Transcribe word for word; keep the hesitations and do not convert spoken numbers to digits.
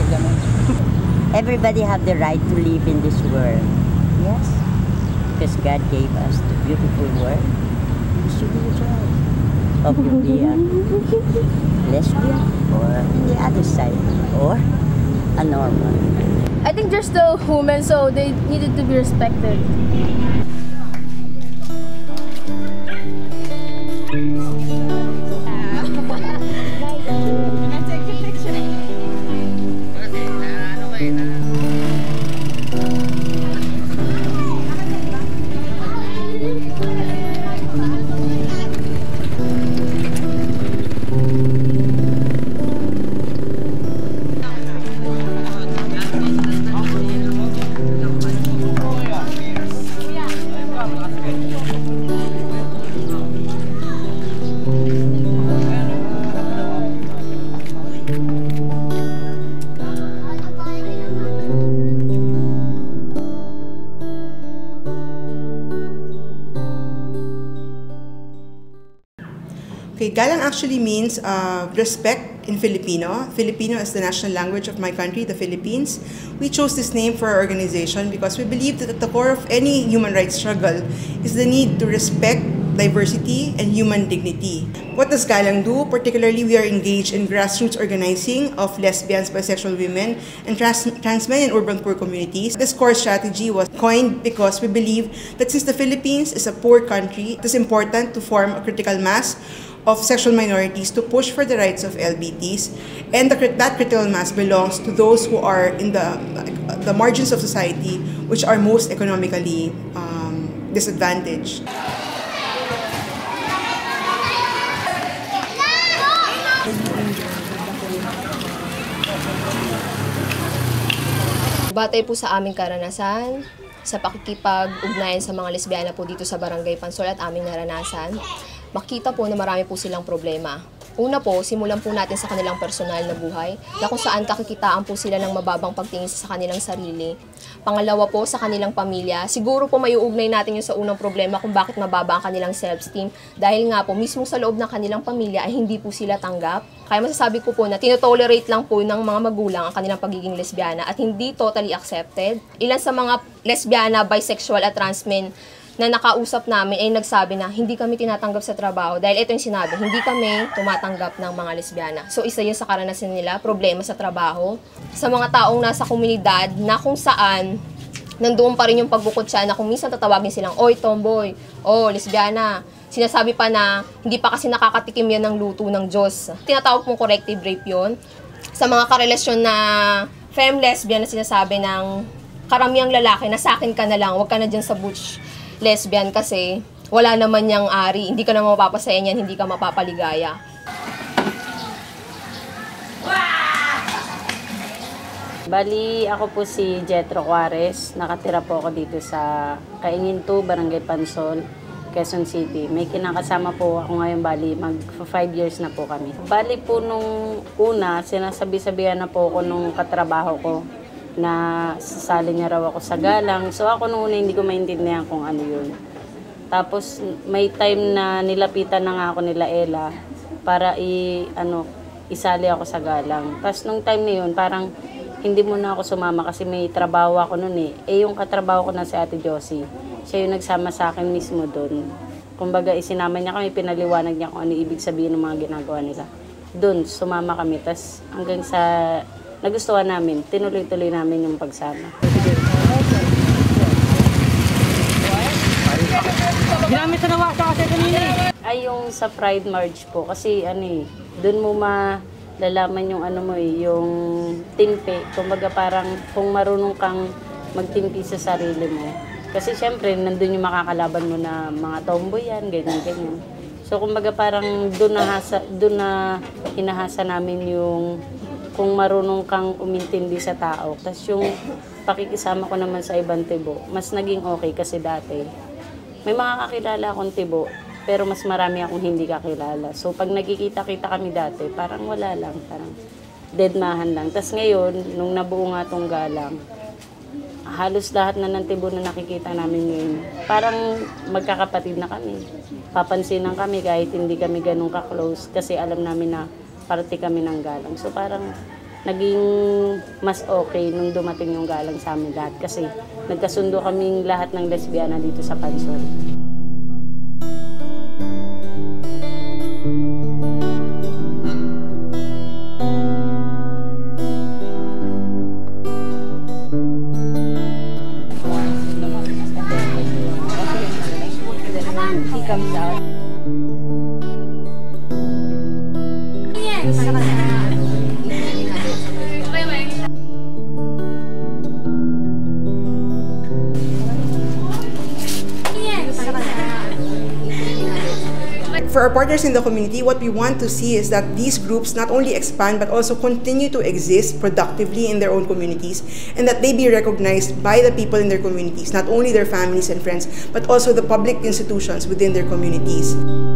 Everybody have the right to live in this world. Yes. Because God gave us the beautiful world. You should enjoy. Of you be a lesbian or in the other side or a normal. I think they're still human, so they needed to be respected. Okay, Galang actually means uh, respect in Filipino. Filipino is the national language of my country, the Philippines. We chose this name for our organization because we believe that at the core of any human rights struggle is the need to respect diversity and human dignity. What does Galang do? Particularly, we are engaged in grassroots organizing of lesbians, bisexual women, and trans, trans men in urban poor communities. This core strategy was coined because we believe that since the Philippines is a poor country, it is important to form a critical mass of sexual minorities to push for the rights of L B Ts, and the, that critical mass belongs to those who are in the, the margins of society, which are most economically um, disadvantaged. Batay po sa aming karanasan, sa pakikipag-ugnayan sa mga lesbiana po dito sa Barangay Pansol at aming naranasan, makita po na marami po silang problema. Una po, simulan po natin sa kanilang personal na buhay, na kung saan kakikitaan po sila ng mababang pagtingin sa kanilang sarili. Pangalawa po, sa kanilang pamilya. Siguro po may uugnay natin yung sa unang problema kung bakit mababa ang kanilang self-esteem. Dahil nga po, mismo sa loob ng kanilang pamilya ay hindi po sila tanggap. Kaya masasabi ko po na tinotolerate lang po ng mga magulang ang kanilang pagiging lesbiana at hindi totally accepted. Ilan sa mga lesbiana, bisexual at transmen na nakausap namin ay nagsabi na hindi kami tinatanggap sa trabaho dahil ito yung sinabi, hindi kami tumatanggap ng mga lesbiana. So isa yun sa karanasan nila, problema sa trabaho. Sa mga taong nasa komunidad na kung saan nandoon pa rin yung pagbukod siya na kung minsan tatawagin silang, oy tomboy, oh lesbiana. Sinasabi pa na hindi pa kasi nakakatikim yan ng luto ng Diyos. Tinatawag pong corrective rape yun. Sa mga karelasyon na femme lesbian na sinasabi ng karamihang lalaki na sa akin ka na lang, wag ka na dyan sa butch lesbian kasi wala naman niyang ari, hindi ka na mapapasaya niyan, hindi ka mapapaligaya. Bali, ako po si Jetro Juarez. Nakatira po ako dito sa Kainginto, Barangay Pansol, Quezon City. May kinakasama po ako ngayon, bali, mag five years na po kami. Bali po nung una, sinasabi-sabihan na po ako nung katrabaho ko na sasali niya raw ako sa Galang. So ako nung una hindi ko maintindihan kung ano yun. Tapos may time na nilapitan na nga ako nila Ella para i, ano, isali ako sa Galang. Tapos nung time na yun, parang hindi mo na ako sumama kasi may trabaho ako nun eh. Eh yung katrabaho ko na si Ate Josie, siya yung nagsama sa akin mismo doon. Kumbaga isinama niya kami, pinaliwanag niya kung ano ibig sabihin ng mga ginagawa nila. Doon, sumama kami. Tapos hanggang sa nagustuhan namin, tinuloy-tuloy namin yung pagsama. Ginamit sa nawa sa kasi kanina. Ay, yung sa Pride March po, kasi ano eh, doon mo malalaman yung ano mo eh, yung timpe. Kumbaga parang kung marunong kang magtimpi sa sarili mo. Kasi syempre, nandun yung makakalaban mo na mga tomboy yan, ganyan-ganyan. So kumbaga parang doon na, doon na hinahasa namin yung kung marunong kang umintindi sa tao. Tapos yung pakikisama ko naman sa ibang tibo, mas naging okay kasi dati. May mga kakilala akong tibo, pero mas marami akong hindi kakilala. So pag nagkikita-kita kami dati, parang wala lang, parang deadmahan lang. Tapos ngayon, nung nabuo nga tong Galang, halos lahat na ng tibo na nakikita namin ngayon, parang magkakapatid na kami. Papansinan kami kahit hindi kami ganun ka-close kasi alam namin na parte kami ng Galang. So parang naging mas okay nung dumating yung Galang sa amin lahat kasi nagkasundo kaming lahat ng lesbiana dito sa Pansol. He comes out. For our partners in the community, what we want to see is that these groups not only expand but also continue to exist productively in their own communities, and that they be recognized by the people in their communities, not only their families and friends, but also the public institutions within their communities.